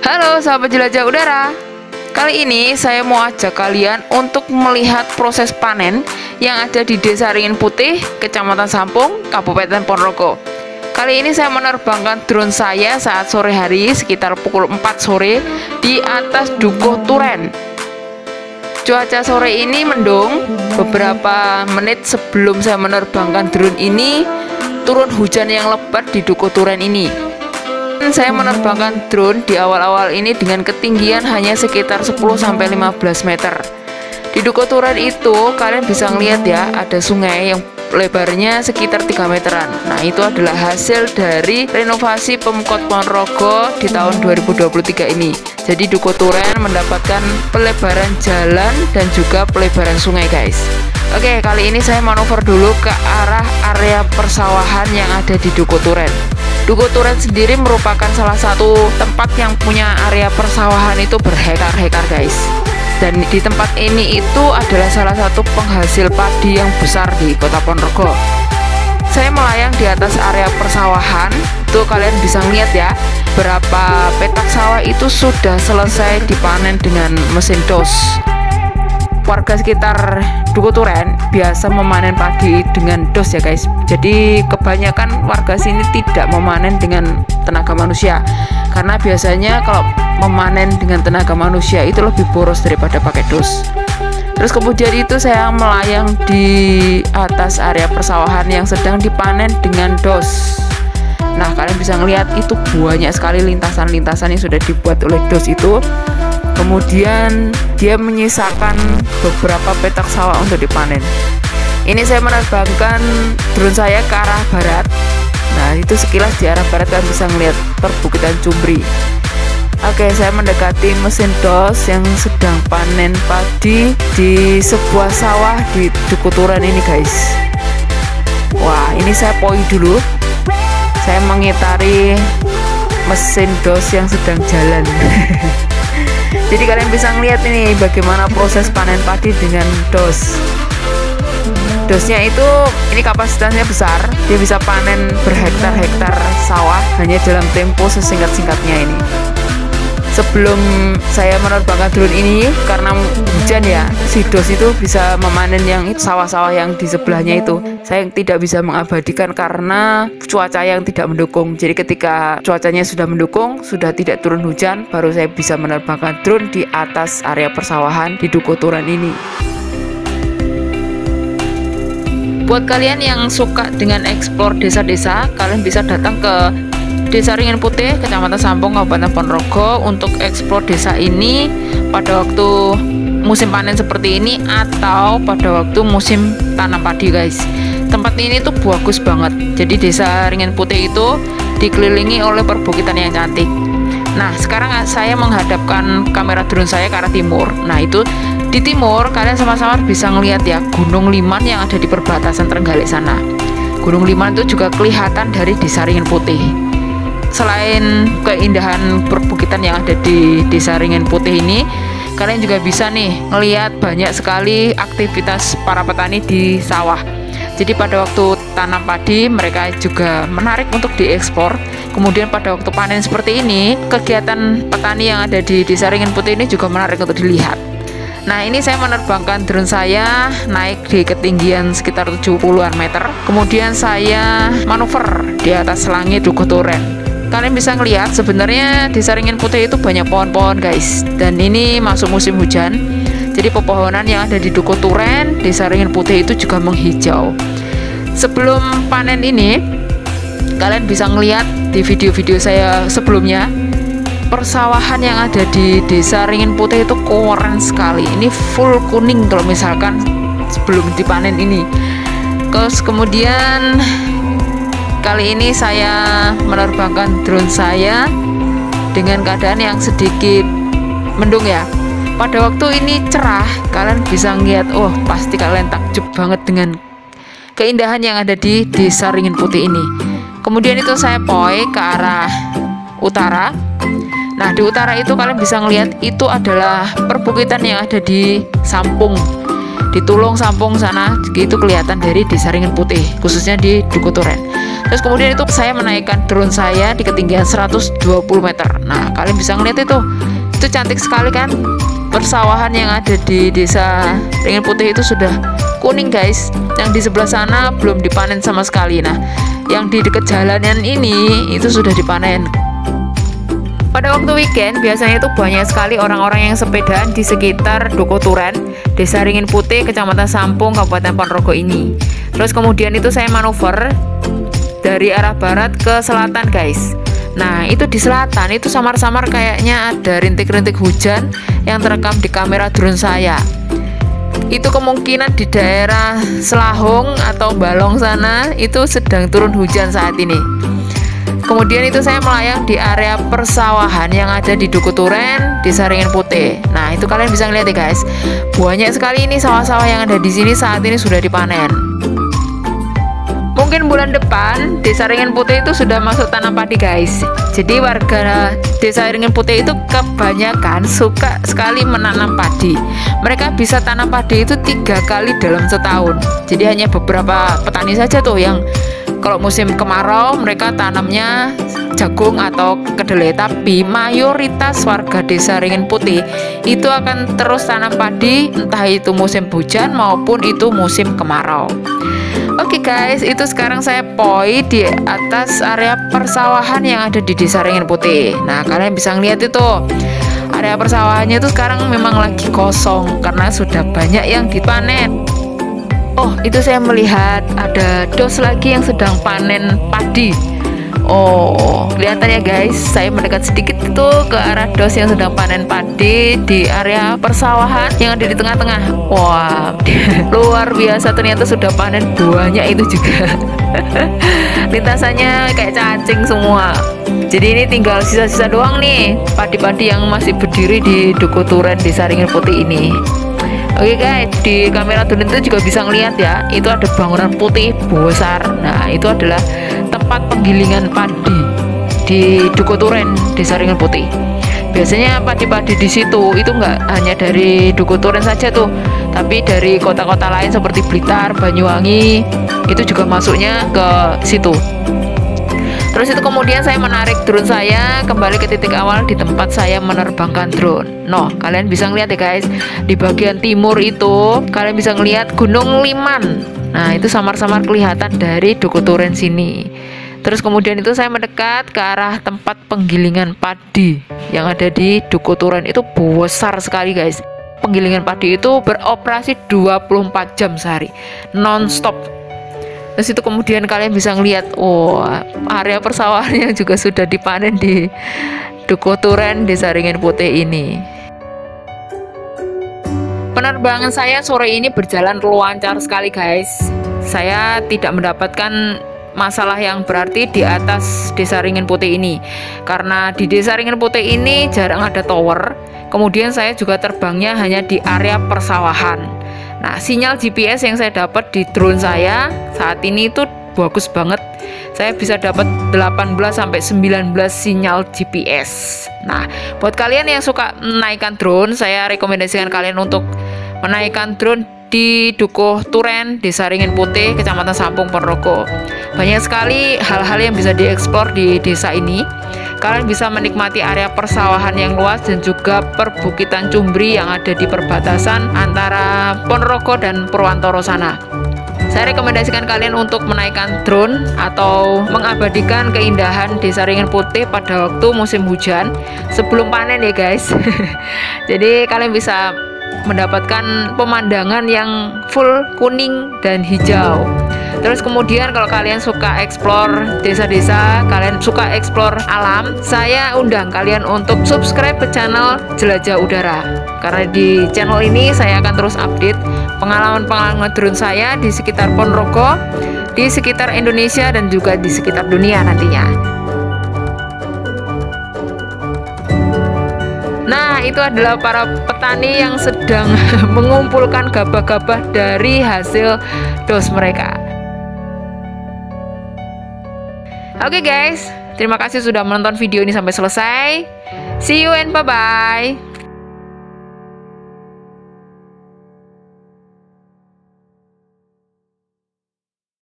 Halo sahabat jelajah udara. Kali ini saya mau ajak kalian untuk melihat proses panen yang ada di Desa Ringin Putih, Kecamatan Sampung, Kabupaten Ponorogo. Kali ini saya menerbangkan drone saya saat sore hari sekitar pukul 4 sore di atas Dukuh Turen. Cuaca sore ini mendung. Beberapa menit sebelum saya menerbangkan drone ini, turun hujan yang lebat di Dukuh Turen ini. Saya menerbangkan drone di awal-awal ini dengan ketinggian hanya sekitar 10-15 meter. Di Dukuh Turen itu kalian bisa ngeliat ya, ada sungai yang lebarnya sekitar 3 meteran. Nah, itu adalah hasil dari renovasi Pemkot Ponorogo di tahun 2023 ini. Jadi Dukuh Turen mendapatkan pelebaran jalan dan juga pelebaran sungai, guys. Oke, kali ini saya manuver dulu ke arah area persawahan yang ada di Dukuh Turen. Dukuh Turen sendiri merupakan salah satu tempat yang punya area persawahan itu berhektar-hektar, guys. Dan di tempat ini itu adalah salah satu penghasil padi yang besar di Kota Ponorogo. Saya melayang di atas area persawahan. Tuh kalian bisa lihat ya, berapa petak sawah itu sudah selesai dipanen dengan mesin dos. Warga sekitar Dukuh Turen biasa memanen padi dengan dos ya, guys. Jadi kebanyakan warga sini tidak memanen dengan tenaga manusia, karena biasanya kalau memanen dengan tenaga manusia itu lebih boros daripada pakai dos. Terus kemudian itu saya melayang di atas area persawahan yang sedang dipanen dengan dos. Nah, kalian bisa ngelihat itu banyak sekali lintasan-lintasan yang sudah dibuat oleh dos itu. Kemudian dia menyisakan beberapa petak sawah untuk dipanen. Ini saya menerbangkan drone saya ke arah barat. Nah, itu sekilas di arah barat kalian bisa melihat perbukitan Cumbri. Oke, saya mendekati mesin dos yang sedang panen padi di sebuah sawah di Dukuh Turen ini, guys. Wah, ini saya poi dulu. Saya mengitari mesin dos yang sedang jalan. Jadi kalian bisa ngeliat ini bagaimana proses panen padi dengan dos. Dosnya itu, ini kapasitasnya besar, dia bisa panen berhektar-hektar sawah hanya dalam tempo sesingkat-singkatnya ini. Sebelum saya menerbangkan drone ini, karena hujan ya, si dos itu bisa memanen yang sawah-sawah yang di sebelahnya itu. Saya tidak bisa mengabadikan karena cuaca yang tidak mendukung. Jadi ketika cuacanya sudah mendukung, sudah tidak turun hujan, baru saya bisa menerbangkan drone di atas area persawahan di Dukuh Turen ini. Buat kalian yang suka dengan eksplor desa-desa, kalian bisa datang ke Desa Ringin Putih, Kecamatan Sampung, Kabupaten Ponorogo untuk eksplor desa ini pada waktu musim panen seperti ini atau pada waktu musim tanam padi, guys. Tempat ini tuh bagus banget. Jadi Desa Ringin Putih itu dikelilingi oleh perbukitan yang cantik. Nah, sekarang saya menghadapkan kamera drone saya ke arah timur. Nah, itu di timur kalian sama-sama bisa ngelihat ya Gunung Liman yang ada di perbatasan Trenggalek sana. Gunung Liman itu juga kelihatan dari Desa Ringin Putih. Selain keindahan perbukitan yang ada di Desa Ringin Putih ini, kalian juga bisa nih ngelihat banyak sekali aktivitas para petani di sawah. Jadi pada waktu tanam padi mereka juga menarik untuk diekspor. Kemudian pada waktu panen seperti ini, kegiatan petani yang ada di Desa Ringin Putih ini juga menarik untuk dilihat. Nah, ini saya menerbangkan drone saya naik di ketinggian sekitar 70-an meter. Kemudian saya manuver di atas langit Dukuh Turen. Kalian bisa ngelihat sebenarnya Desa Ringin Putih itu banyak pohon-pohon, guys. Dan ini masuk musim hujan. Jadi pepohonan yang ada di Dukuh Turen, Desa Ringin Putih itu juga menghijau. Sebelum panen ini, kalian bisa ngelihat di video-video saya sebelumnya, persawahan yang ada di Desa Ringin Putih itu keren sekali. Ini full kuning kalau misalkan sebelum dipanen ini. Terus kemudian kali ini saya menerbangkan drone saya dengan keadaan yang sedikit mendung ya. Pada waktu ini cerah, kalian bisa ngeliat, oh pasti kalian takjub banget dengan keindahan yang ada di Desa Ringin Putih ini. Kemudian itu saya poi ke arah utara. Nah, di utara itu kalian bisa ngeliat itu adalah perbukitan yang ada di Sampung, di Tulung Sampung sana. Itu kelihatan dari Desa Ringin Putih, khususnya di Dukuh Turen. Terus kemudian itu saya menaikkan drone saya di ketinggian 120 meter. Nah, kalian bisa ngeliat itu cantik sekali kan. Persawahan yang ada di desa Ringin Putih itu sudah kuning guys. Yang di sebelah sana belum dipanen sama sekali. Nah, yang di dekat jalanan ini itu sudah dipanen. Pada waktu weekend biasanya itu banyak sekali orang-orang yang sepedaan di sekitar Dukuh Turen, Desa Ringin Putih, Kecamatan Sampung, Kabupaten Ponorogo ini. Terus kemudian itu saya manuver dari arah barat ke selatan guys. Nah, itu di selatan itu samar-samar kayaknya ada rintik-rintik hujan yang terekam di kamera drone saya. Itu kemungkinan di daerah Selahung atau Balong sana itu sedang turun hujan saat ini. Kemudian itu saya melayang di area persawahan yang ada di Dukuh Turen, Desa Ringin Putih. Nah, itu kalian bisa ngeliat ya guys. Banyak sekali ini sawah-sawah yang ada di sini saat ini sudah dipanen. Mungkin bulan depan Desa Ringin Putih itu sudah masuk tanam padi guys. Jadi warga Desa Ringin Putih itu kebanyakan suka sekali menanam padi. Mereka bisa tanam padi itu 3 kali dalam setahun. Jadi hanya beberapa petani saja tuh yang kalau musim kemarau mereka tanamnya jagung atau kedelai. Tapi mayoritas warga Desa Ringin Putih itu akan terus tanam padi, entah itu musim hujan maupun itu musim kemarau. Oke guys, itu sekarang saya poi di atas area persawahan yang ada di Desa Ringin Putih. Nah, kalian bisa ngeliat itu area persawahannya itu sekarang memang lagi kosong karena sudah banyak yang dipanen. Oh, itu saya melihat ada dos lagi yang sedang panen padi. Oh, kelihatan ya guys, saya mendekat sedikit itu ke arah dos yang sedang panen padi di area persawahan yang ada di tengah-tengah. Wah, luar biasa, ternyata sudah panen banyak itu juga. Lintasannya kayak cacing semua. Jadi ini tinggal sisa-sisa doang nih padi-padi yang masih berdiri di Dukuh Turen, Desa Ringin Putih ini. Oke guys, di kamera drone itu juga bisa ngeliat ya, itu ada bangunan putih besar. Nah, itu adalah tempat penggilingan padi di Dukuh Turen, Desa Ringin Putih. Biasanya padi-padi di situ itu nggak hanya dari Dukuh Turen saja tuh, tapi dari kota-kota lain seperti Blitar, Banyuwangi itu juga masuknya ke situ. Terus itu kemudian saya menarik drone saya kembali ke titik awal di tempat saya menerbangkan drone. Noh, kalian bisa ngeliat ya guys, di bagian timur itu kalian bisa ngeliat Gunung Liman. Nah, itu samar-samar kelihatan dari Dukuh Turen sini. Terus kemudian itu saya mendekat ke arah tempat penggilingan padi yang ada di Dukuh Turen. Itu besar sekali guys. Penggilingan padi itu beroperasi 24 jam sehari, non-stop. Terus itu kemudian kalian bisa ngelihat, oh, area persawahan yang juga sudah dipanen di Dukuh Turen, Desa Ringin Putih ini. Penerbangan saya sore ini berjalan lancar sekali guys. Saya tidak mendapatkan masalah yang berarti di atas Desa Ringin Putih ini. Karena di Desa Ringin Putih ini jarang ada tower. Kemudian saya juga terbangnya hanya di area persawahan. Nah, sinyal GPS yang saya dapat di drone saya saat ini itu bagus banget. Saya bisa dapat 18-19 sinyal GPS. Nah, buat kalian yang suka menaikkan drone, saya rekomendasikan kalian untuk menaikkan drone di Dukuh Turen, Desa Ringin Putih, Kecamatan Sampung, Ponorogo. Banyak sekali hal-hal yang bisa dieksplor di desa ini. Kalian bisa menikmati area persawahan yang luas dan juga perbukitan Cumbri yang ada di perbatasan antara Ponorogo dan Purwantoro sana. Saya rekomendasikan kalian untuk menaikkan drone atau mengabadikan keindahan Desa Ringin Putih pada waktu musim hujan sebelum panen ya guys. Jadi kalian bisa mendapatkan pemandangan yang full kuning dan hijau. Terus kemudian kalau kalian suka explore desa-desa, kalian suka explore alam, saya undang kalian untuk subscribe ke channel Jelajah Udara. Karena di channel ini saya akan terus update pengalaman-pengalaman drone saya di sekitar Ponorogo, di sekitar Indonesia dan juga di sekitar dunia nantinya. Nah, itu adalah para petani yang sedang mengumpulkan gabah-gabah dari hasil dos mereka. Oke guys, terima kasih sudah menonton video ini sampai selesai. See you and bye-bye.